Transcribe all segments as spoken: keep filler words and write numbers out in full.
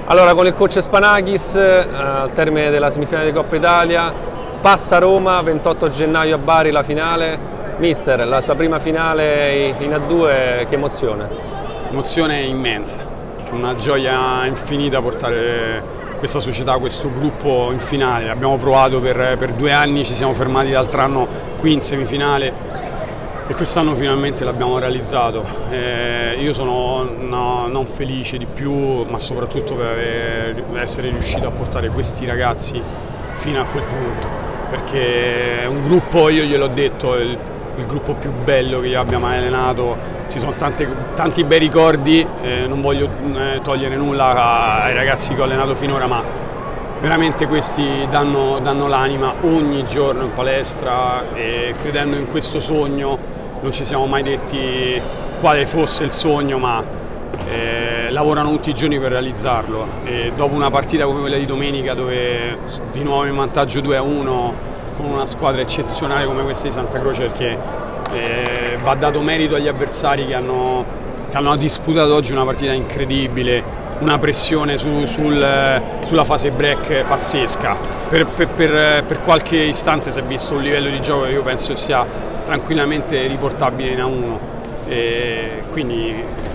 Allora, con il coach Spanakis, eh, al termine della semifinale di Coppa Italia, passa Roma, ventotto gennaio a Bari la finale. Mister, la sua prima finale in A due, che emozione? Emozione immensa, una gioia infinita portare questa società, questo gruppo in finale. Abbiamo provato per, per due anni, ci siamo fermati l'altro anno qui in semifinale e quest'anno finalmente l'abbiamo realizzato. Eh, io sono no, non felice di più, ma soprattutto per aver, essere riuscito a portare questi ragazzi fino a quel punto, perché è un gruppo, io gliel'ho detto, il, il gruppo più bello che io abbia mai allenato. Ci sono tante, tanti bei ricordi, eh, non voglio eh, togliere nulla ai ragazzi che ho allenato finora, ma veramente questi danno, danno l'anima ogni giorno in palestra, e credendo in questo sogno non ci siamo mai detti quale fosse il sogno, ma eh, lavorano tutti i giorni per realizzarlo. E dopo una partita come quella di domenica, dove di nuovo in vantaggio due a uno con una squadra eccezionale come questa di Santa Croce, perché eh, va dato merito agli avversari che hanno, che hanno disputato oggi una partita incredibile, una pressione su, sul, sulla fase break pazzesca. Per, per, per, per qualche istante si è visto un livello di gioco che io penso sia tranquillamente riportabile in A uno, e quindi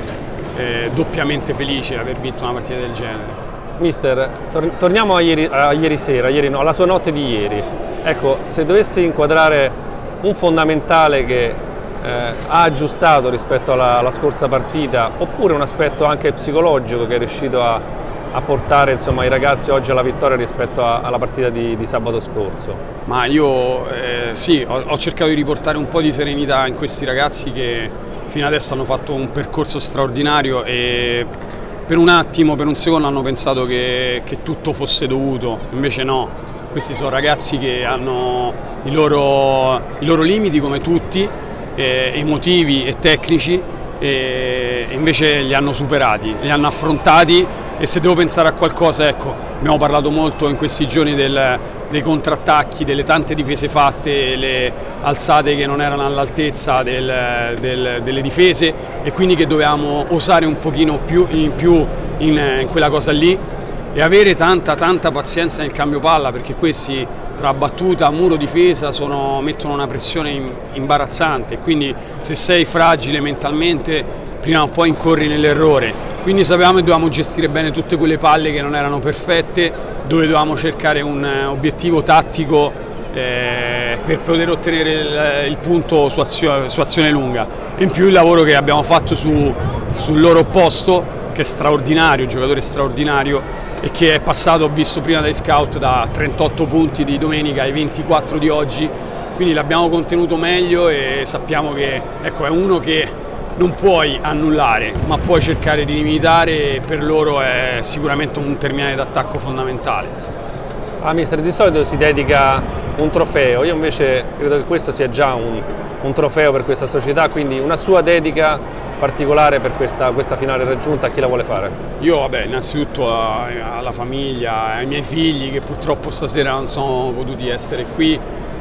eh, doppiamente felice di aver vinto una partita del genere. Mister, tor torniamo a ieri, a ieri sera, ieri no, alla sua notte di ieri. Ecco, se dovessi inquadrare un fondamentale che eh, ha aggiustato rispetto alla, alla scorsa partita, oppure un aspetto anche psicologico che è riuscito a, a portare, insomma, i ragazzi oggi alla vittoria rispetto a, alla partita di, di sabato scorso? Ma io eh, sì, ho, ho cercato di riportare un po' di serenità in questi ragazzi che fino adesso hanno fatto un percorso straordinario, e per un attimo, per un secondo hanno pensato che, che tutto fosse dovuto, invece no. Questi sono ragazzi che hanno i loro, i loro limiti come tutti, eh, emotivi e tecnici, e invece li hanno superati, li hanno affrontati. E se devo pensare a qualcosa, ecco, abbiamo parlato molto in questi giorni del, dei contrattacchi, delle tante difese fatte, le alzate che non erano all'altezza del, del, delle difese, e quindi che dovevamo osare un pochino più in più in, in quella cosa lì, e avere tanta tanta pazienza nel cambio palla, perché questi tra battuta, muro, difesa sono, mettono una pressione imbarazzante, quindi se sei fragile mentalmente prima o poi incorri nell'errore. Quindi sapevamo che dovevamo gestire bene tutte quelle palle che non erano perfette, dove dovevamo cercare un obiettivo tattico eh, per poter ottenere il, il punto su azione, su azione lunga. E in più il lavoro che abbiamo fatto su, sul loro opposto, che è straordinario, un giocatore straordinario, e che è passato, ho visto prima dai scout, da trentotto punti di domenica ai ventiquattro di oggi, quindi l'abbiamo contenuto meglio, e sappiamo che, ecco, è uno che non puoi annullare, ma puoi cercare di limitare, e per loro è sicuramente un terminale d'attacco fondamentale. Ah, mister, di solito si dedica un trofeo, io invece credo che questo sia già un, un trofeo per questa società, quindi una sua dedica particolare per questa, questa finale raggiunta, a chi la vuole fare? Io, vabbè, innanzitutto alla famiglia, ai miei figli che purtroppo stasera non sono potuti essere qui,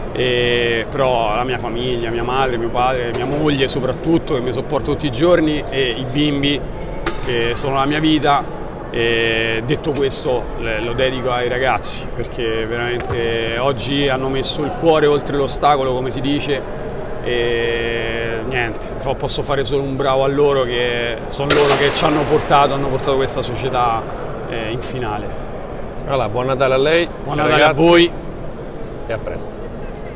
e, però la mia famiglia, mia madre, mio padre, mia moglie soprattutto, che mi sopporto tutti i giorni, e i bimbi che sono la mia vita. E detto questo, lo dedico ai ragazzi, perché veramente oggi hanno messo il cuore oltre l'ostacolo, come si dice, e niente, posso fare solo un bravo a loro, che sono loro che ci hanno portato, hanno portato questa società in finale. Allora, buon Natale a lei, buon Natale a voi e a presto.